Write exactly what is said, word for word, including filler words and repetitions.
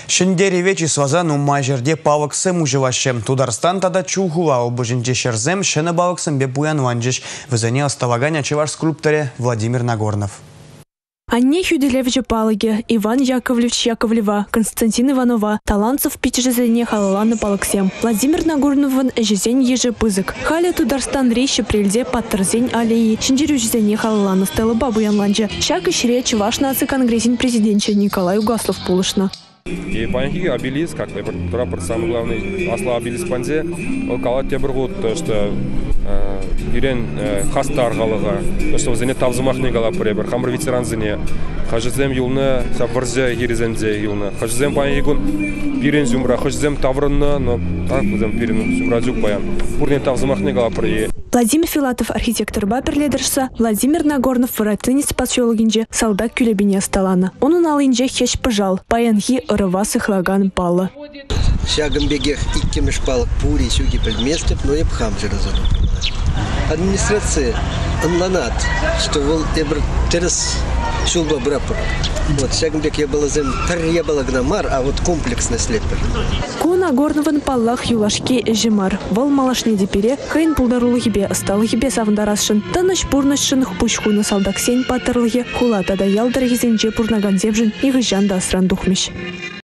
Шендери вечи свазан умма жерде павыксым ужываще. Тударстан тада чухула обыжинче шерзем шыны павыксым бе буян ванжиш. Вызане оставагання чеваш скульпторе Владимир Нагорнов. Анне Хюделевича Палаге, Иван Яковлевич Яковлева, Константин Иванова, талантцев пичежезене халаланы палаксем. Владимир Нагорновын эжезен ежи пызык. Халя Тударстан рейші прельзе паттырзен алеи, шинжерю жезене халаланы стелы бабу янланжа. Шак ишре Чуваш наци конгрессин президентче Николай Угаслов пулышна. И панхи обелиск, как прапор самый главный асла обелиск панзе, ол калат те бургут, то что ирен хастар галага, то что зене тавзымахны гала пребер, хамр ветеран зене, хажзем юлны сабварзе гиризензе юлны, хажзем панхи гун пирен зумра, хажзем таврынны, но так зем пирен зумра зюк баян, бурне тавзымахны гала пребер. Владимир Филатов, архитектор баперледерса, Владимир Нагорнов, воротынец подсёлгинже, солдат кюлебине сталана. Он уналынже хещ пожал, паянги рывасы хлаган пала. Шагом бегех иккемеш палок пури, сюги предместов, но и пхамжи разону. Администрация анланат, что вол эбр терес шулба брапор. Вот шагом бег я была зем тарья была гнамар, а вот комплексный слепер. Ку Нагорновын паллах юлашке эжимар. Вол малашне депере, хайн пулдарулы хибе, сталы хибе савндарасшын. Таныш пурнышшын хпучхуйны салдаксень патырлыхе, хула тада ялдар хизенче пурнаган зебжин, игыжан да асран духмеш.